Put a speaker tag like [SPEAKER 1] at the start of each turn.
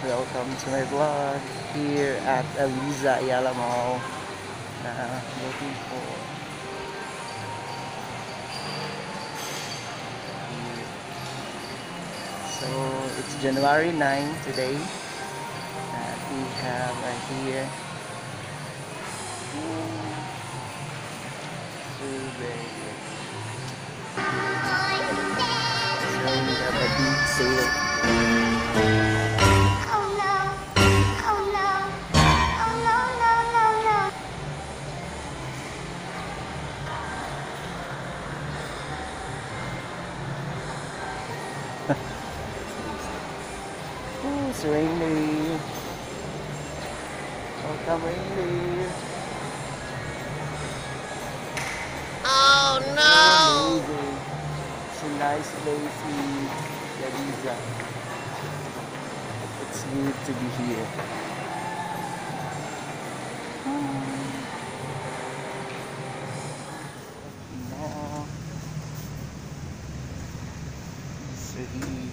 [SPEAKER 1] welcome to my vlog here at Ayala Mall na looking for here. So it's January 9 today and we have right here survey. So we have a big sale. Oh, it's raining. Welcome, reindeer.
[SPEAKER 2] Oh
[SPEAKER 1] So
[SPEAKER 2] no!
[SPEAKER 1] amazing. It's a nice place in Galiza. It's good to be here. No. So